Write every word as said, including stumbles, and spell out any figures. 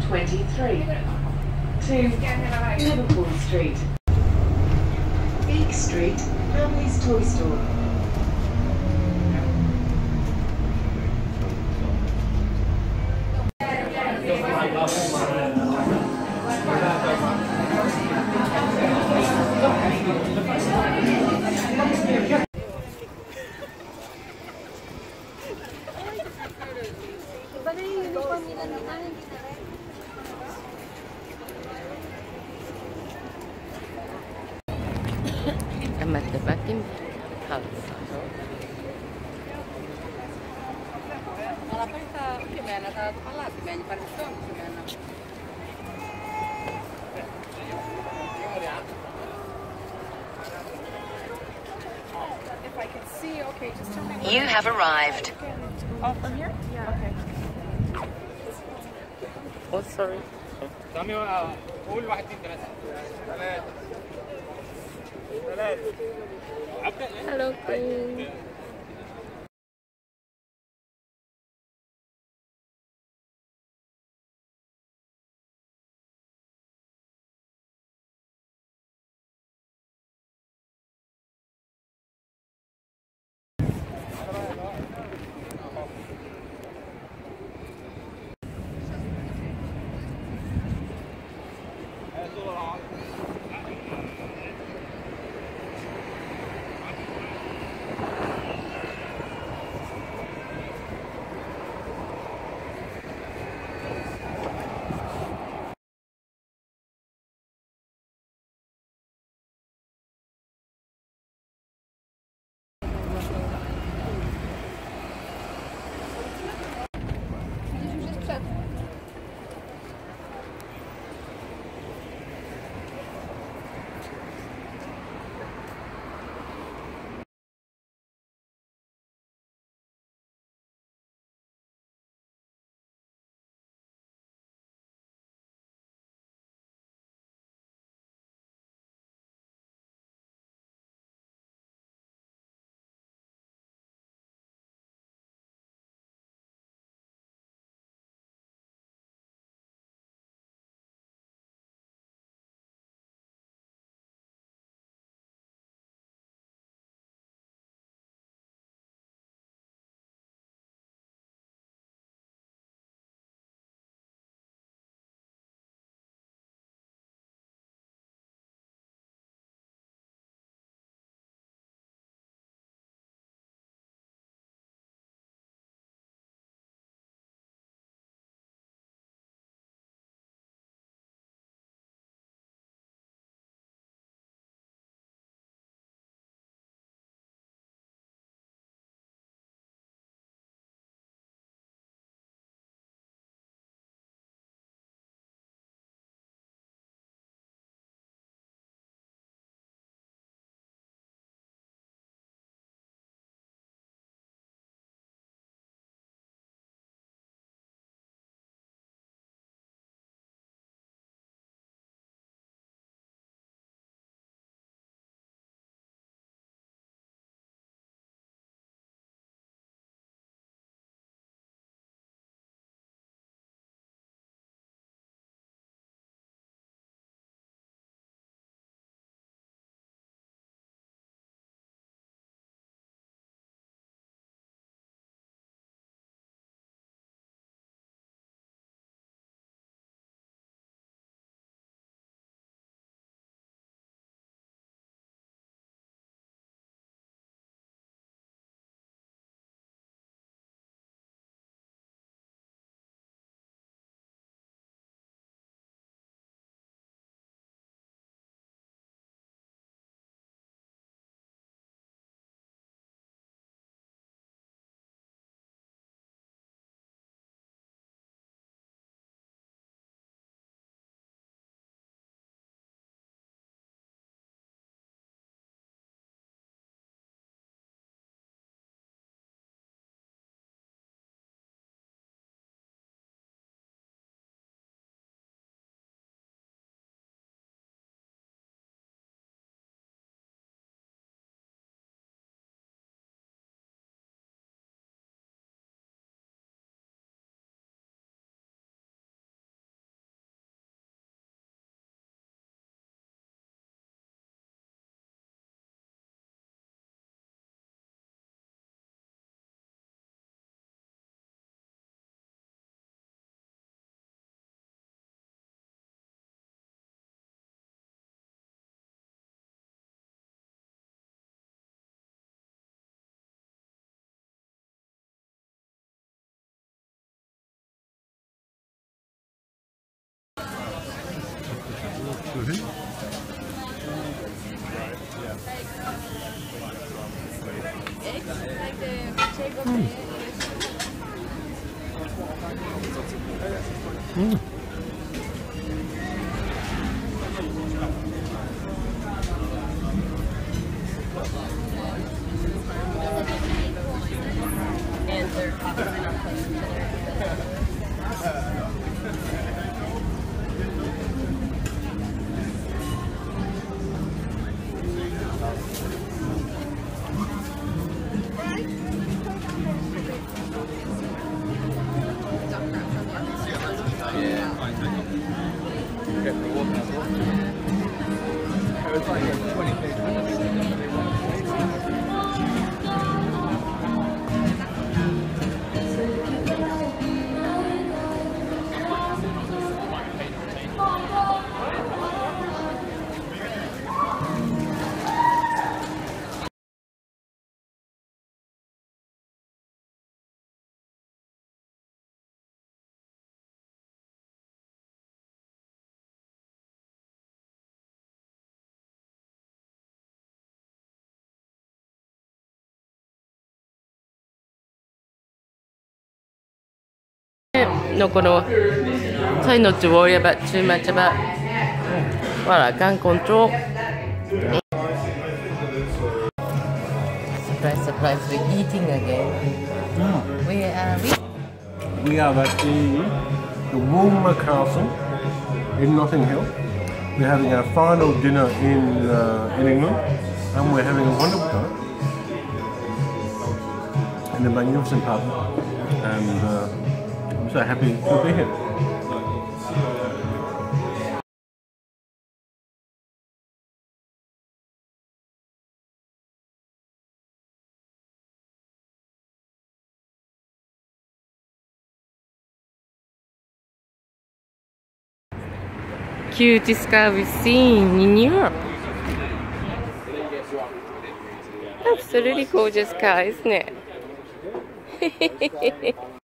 twenty-three to Liverpool Street. Beak Street, Family's Toy Store. I'm at the Buckingham House. If I can see, okay, just tell me. You have arrived. Oh, from here? Yeah. Okay. Oh, sorry. Hello, Queen. everything. Mm. And they're obviously not close to each other. No, この try not to worry about too much about what I can't control. Surprise, surprise, we're eating again. Mm. Where are we? We are at the, the Walmer Castle in Notting Hill. We're having our final dinner in, uh, in England, and we're having a wonderful time in a magnificent pub, and uh, I'm so happy to be here. Cutest car we've seen in Europe. Absolutely gorgeous car, isn't it?